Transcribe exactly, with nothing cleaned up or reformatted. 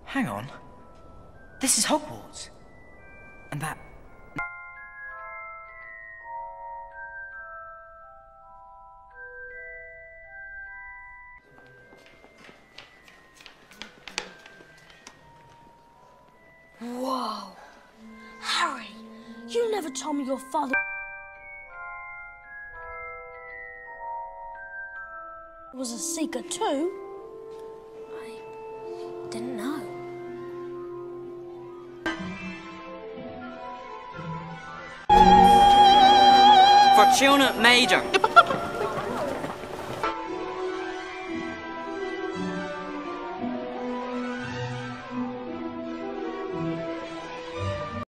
Hang on. This is Hogwarts. And that... Whoa. Harry, you never told me your father was a seeker too. I didn't know. Fortuna Major.